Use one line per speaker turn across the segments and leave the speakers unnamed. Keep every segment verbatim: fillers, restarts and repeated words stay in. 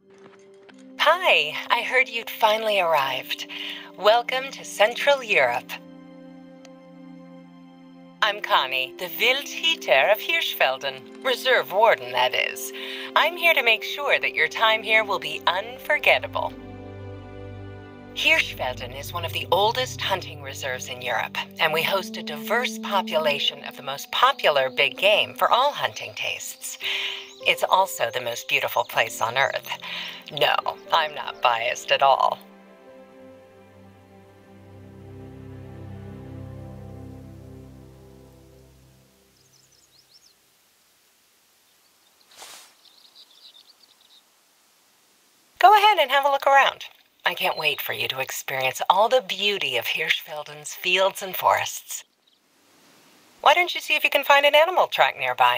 Hi, I heard you'd finally arrived. Welcome to Central Europe. I'm Connie, the Wildhüter of Hirschfelden, reserve warden, that is. I'm here to make sure that your time here will be unforgettable. Hirschfelden is one of the oldest hunting reserves in Europe, and we host a diverse population of the most popular big game for all hunting tastes. It's also the most beautiful place on Earth. No, I'm not biased at all. Go ahead and have a look around. I can't wait for you to experience all the beauty of Hirschfelden's fields and forests. Why don't you see if you can find an animal track nearby?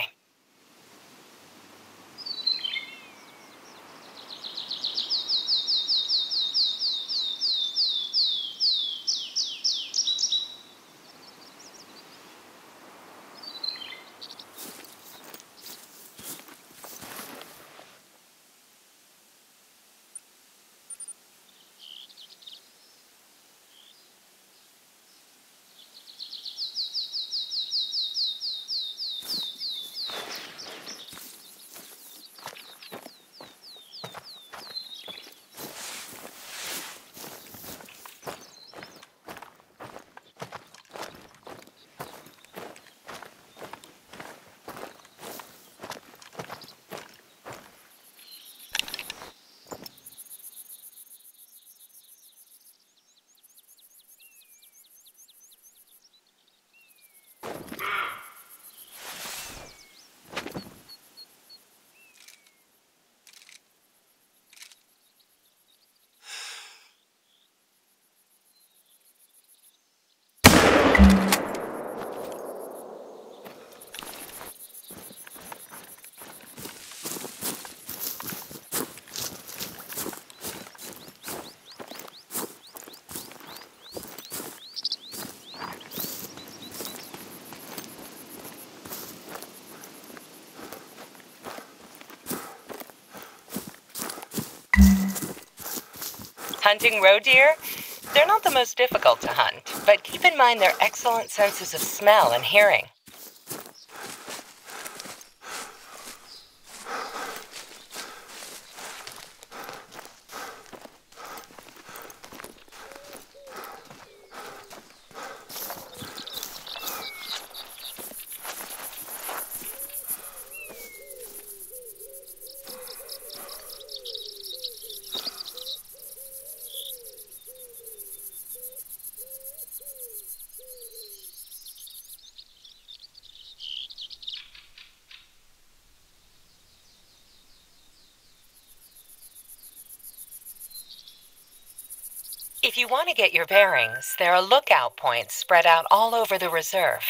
Hunting roe deer? They're not the most difficult to hunt, but keep in mind their excellent senses of smell and hearing. If you want to get your bearings, there are lookout points spread out all over the reserve.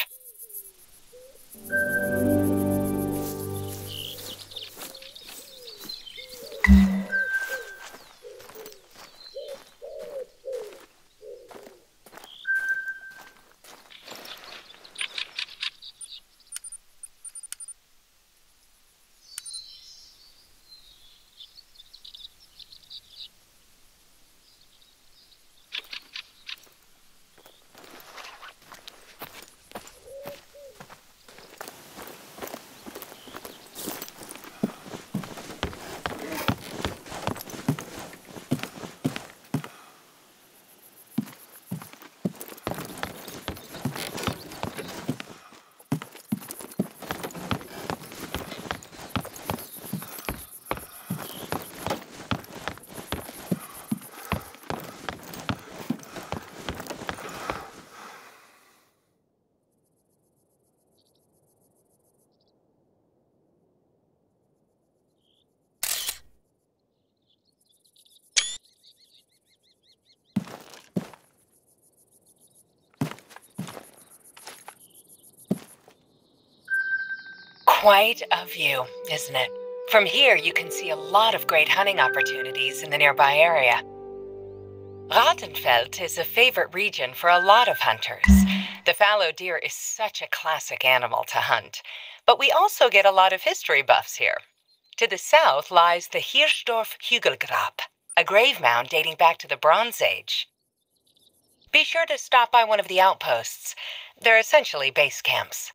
Quite a view, isn't it? From here, you can see a lot of great hunting opportunities in the nearby area. Rattenfeld is a favorite region for a lot of hunters. The fallow deer is such a classic animal to hunt, but we also get a lot of history buffs here. To the south lies the Hirschdorf Hügelgrab, a grave mound dating back to the Bronze Age. Be sure to stop by one of the outposts. They're essentially base camps.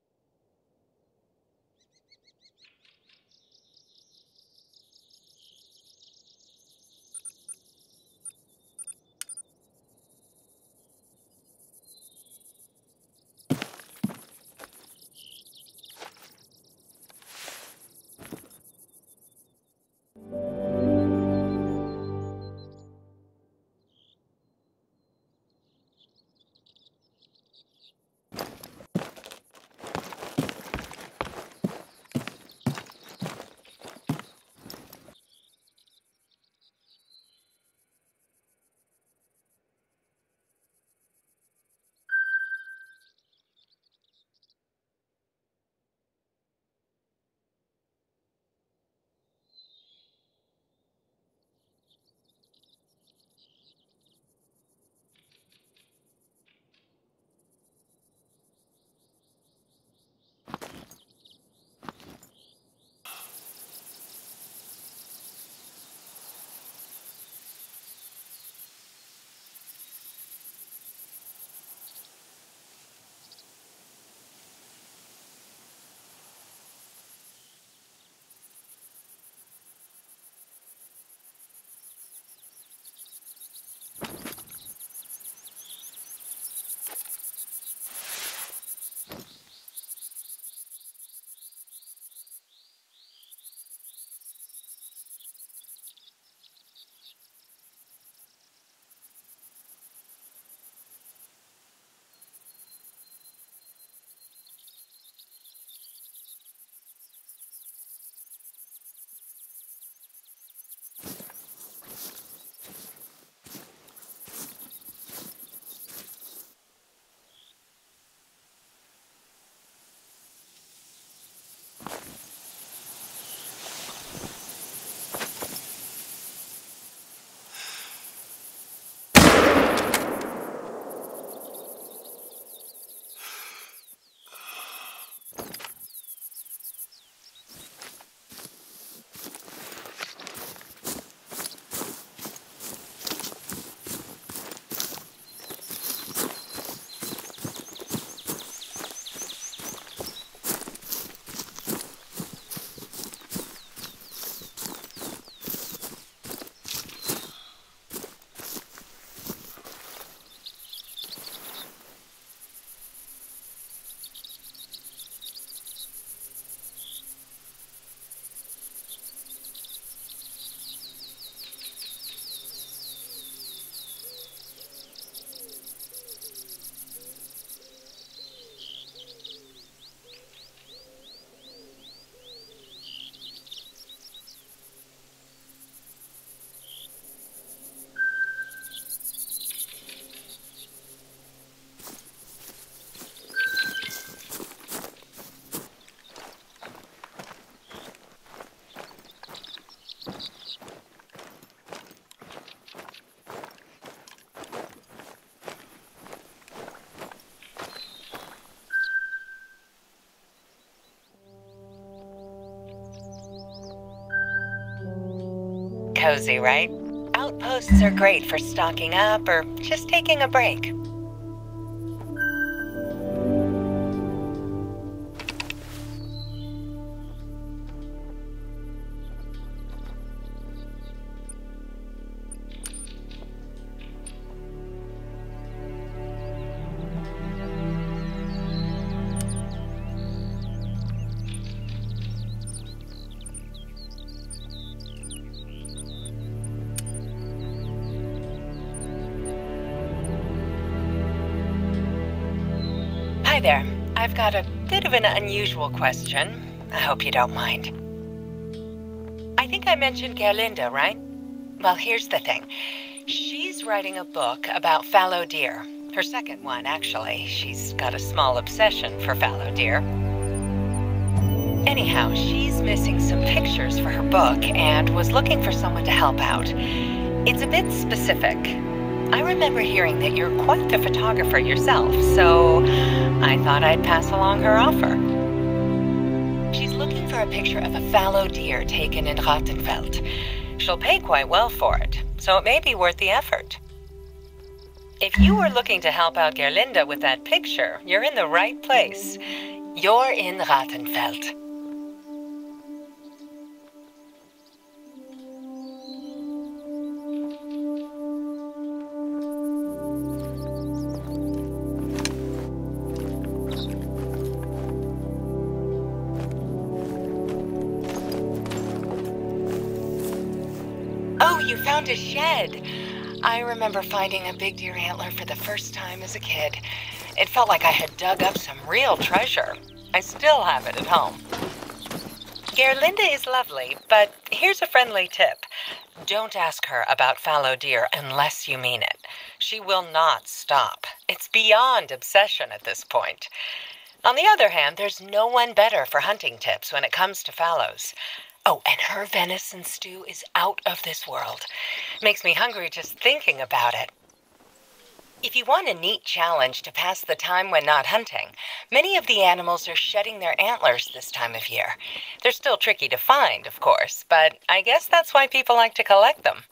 Cozy, right? Outposts are great for stocking up or just taking a break. Hi there. I've got a bit of an unusual question. I hope you don't mind. I think I mentioned Gerlinde, right? Well, here's the thing. She's writing a book about fallow deer. Her second one, actually. She's got a small obsession for fallow deer. Anyhow, she's missing some pictures for her book and was looking for someone to help out. It's a bit specific. I remember hearing that you're quite the photographer yourself, so I thought I'd pass along her offer. She's looking for a picture of a fallow deer taken in Rattenfeld. She'll pay quite well for it, so it may be worth the effort. If you were looking to help out Gerlinde with that picture, you're in the right place. You're in Rattenfeld. Oh, you found a shed. I remember finding a big deer antler for the first time as a kid. It felt like I had dug up some real treasure. I still have it at home. Gerlinde is lovely, but here's a friendly tip. Don't ask her about fallow deer unless you mean it. She will not stop. It's beyond obsession at this point. On the other hand, there's no one better for hunting tips when it comes to fallows. Oh, and her venison stew is out of this world. Makes me hungry just thinking about it. If you want a neat challenge to pass the time when not hunting, many of the animals are shedding their antlers this time of year. They're still tricky to find, of course, but I guess that's why people like to collect them.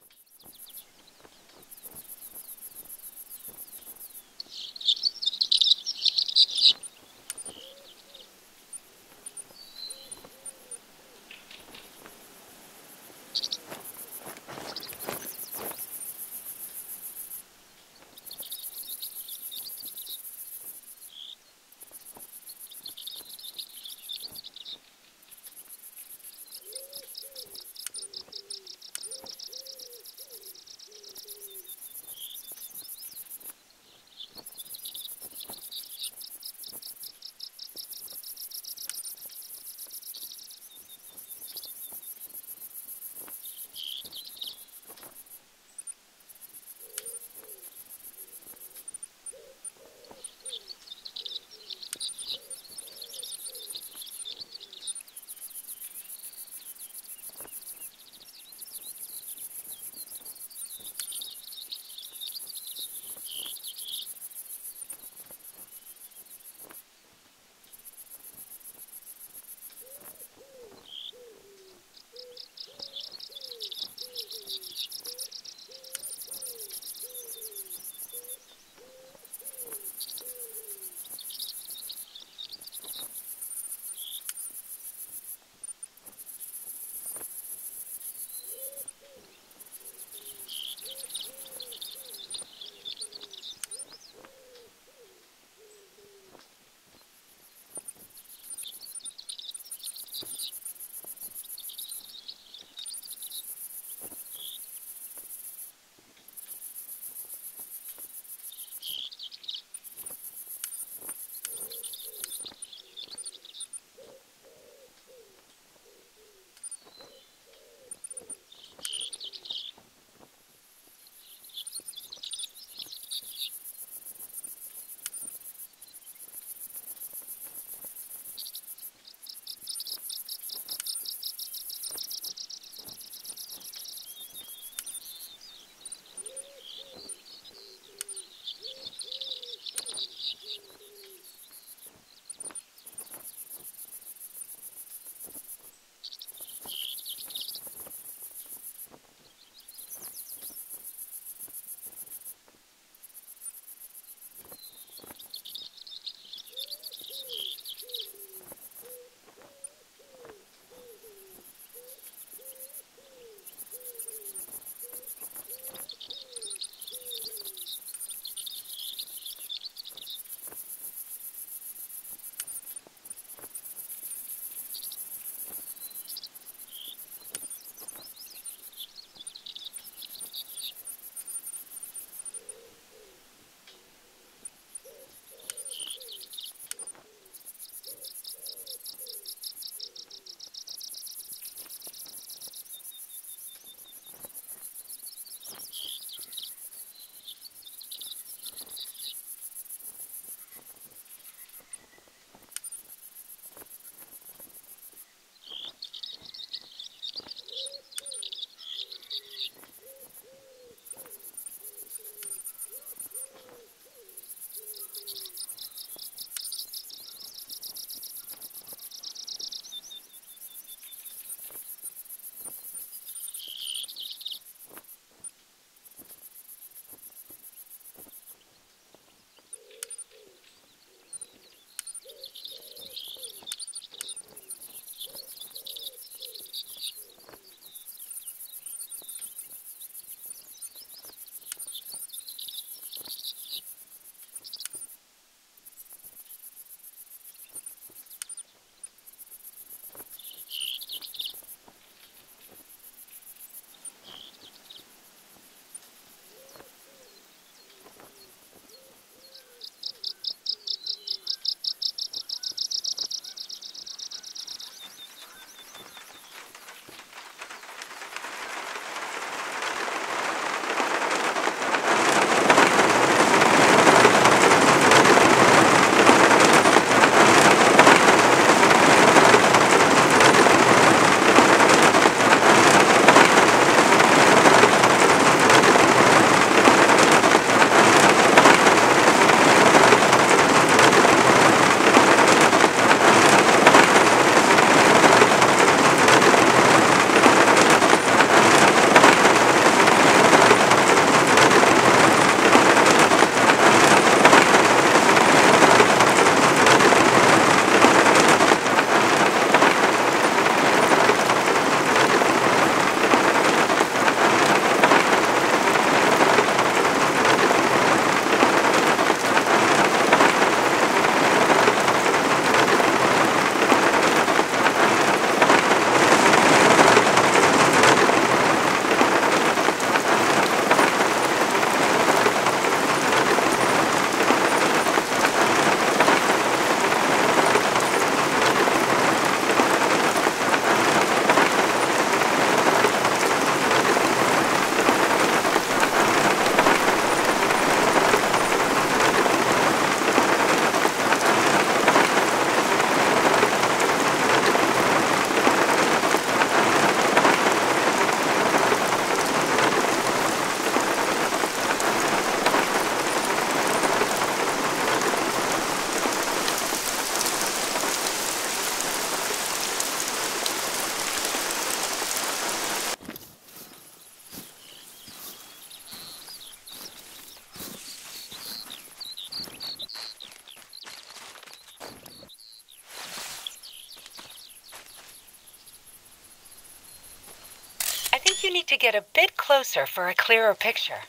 to get a bit closer for a clearer picture.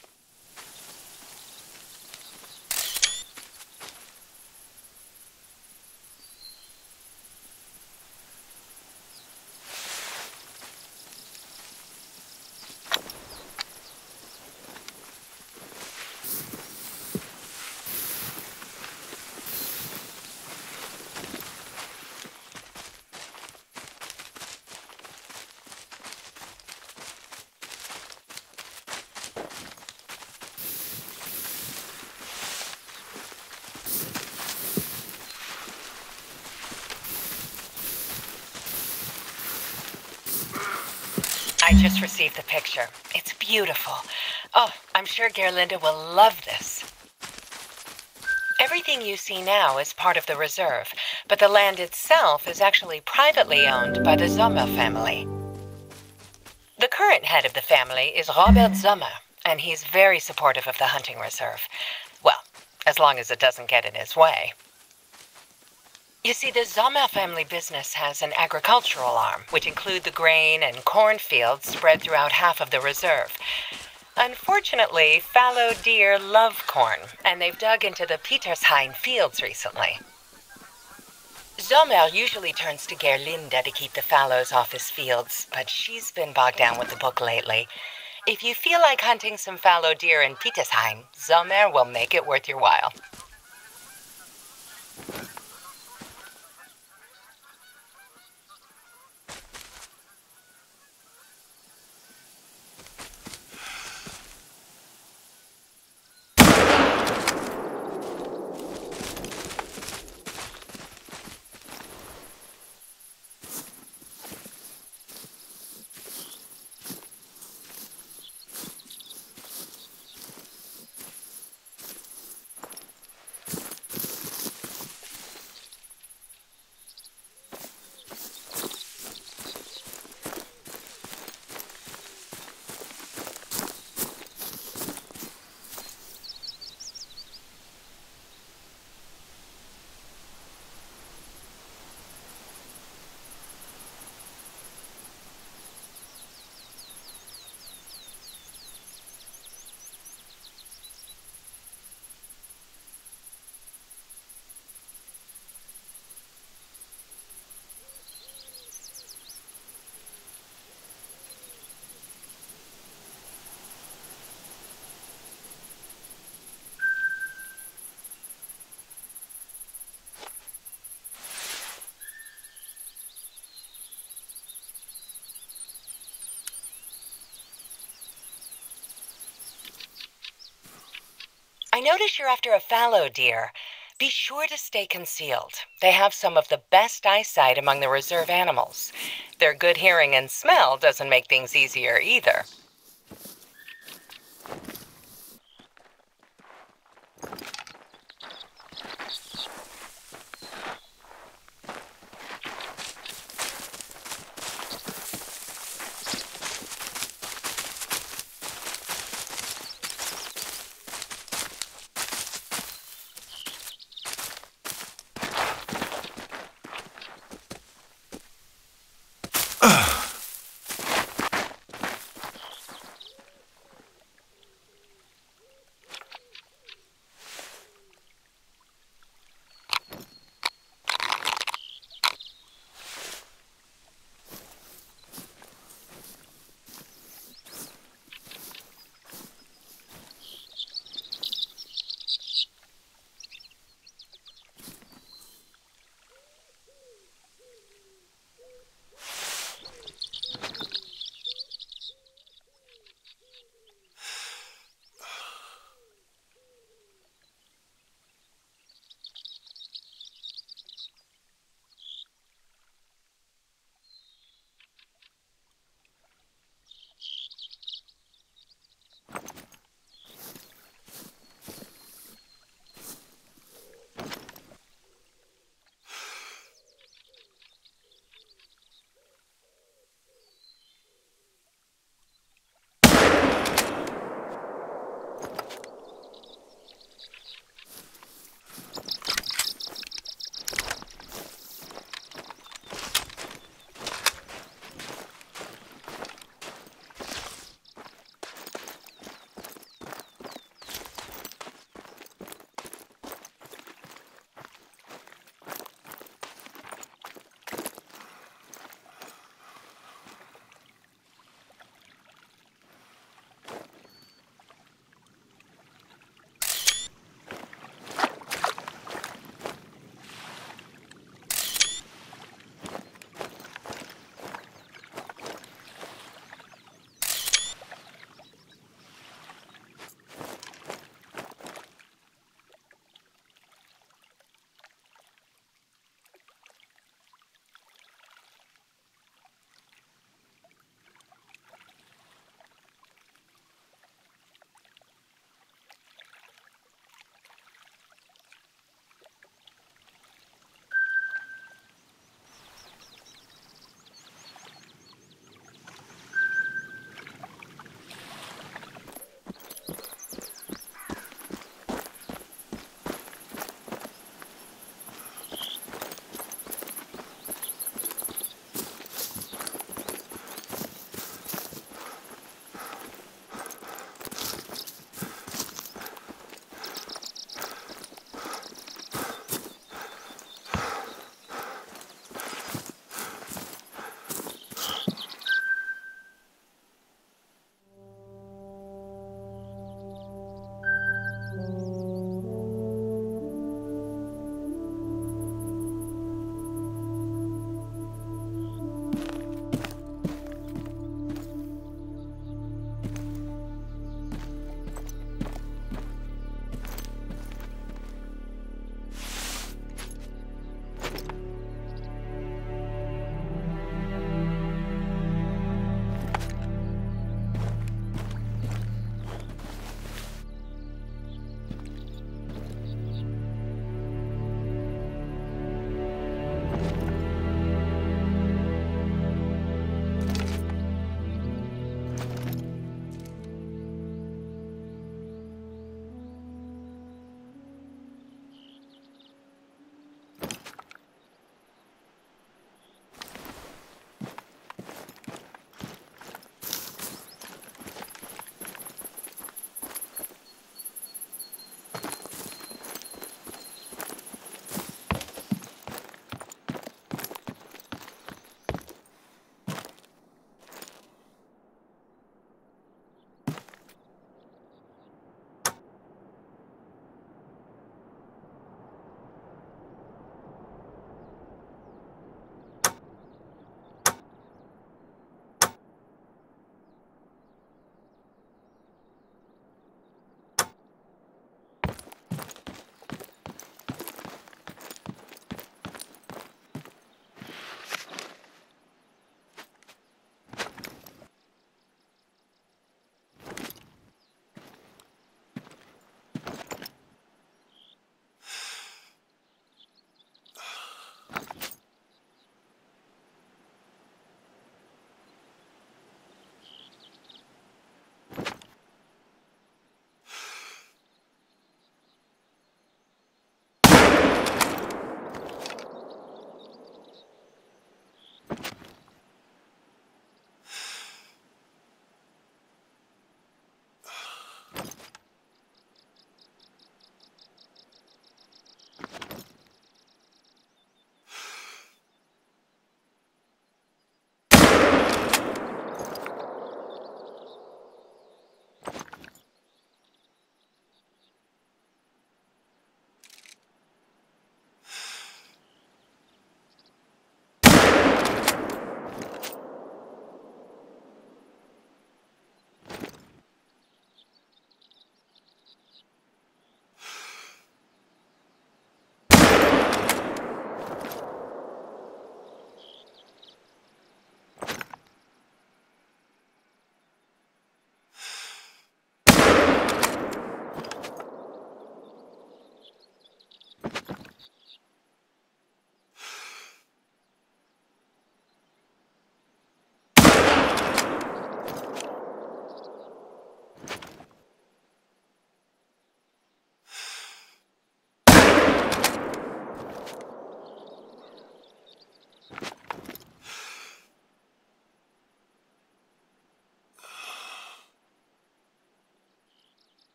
I just received the picture. It's beautiful. Oh, I'm sure Gerlinda will love this. Everything you see now is part of the reserve, but the land itself is actually privately owned by the Sommer family. The current head of the family is Robert Sommer, and he's very supportive of the hunting reserve. Well, as long as it doesn't get in his way. You see, the Sommer family business has an agricultural arm, which include the grain and cornfields spread throughout half of the reserve. Unfortunately, fallow deer love corn, and they've dug into the Petershain fields recently. Sommer usually turns to Gerlinda to keep the fallows off his fields, but she's been bogged down with the book lately. If you feel like hunting some fallow deer in Petershain, Sommer will make it worth your while. I notice you're after a fallow deer. Be sure to stay concealed. They have some of the best eyesight among the reserve animals. Their good hearing and smell doesn't make things easier either.